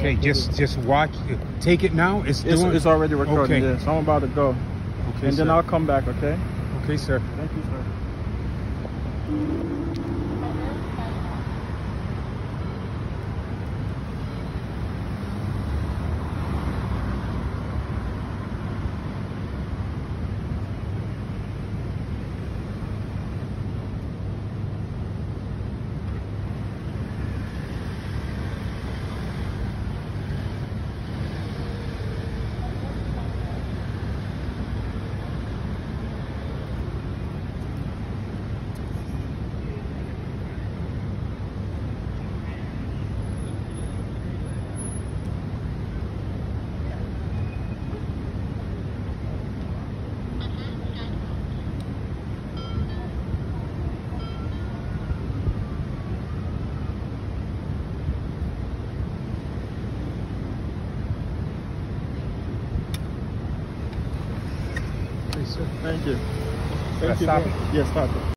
Okay, just watch. Take it now. It's already recording. Okay. Yeah, so I'm about to go. Okay, and then sir. I'll come back. Okay. Okay, sir. Thank you, sir. Okay, sir. Thank you. Can I Thank you. stop it? Yes, stop it.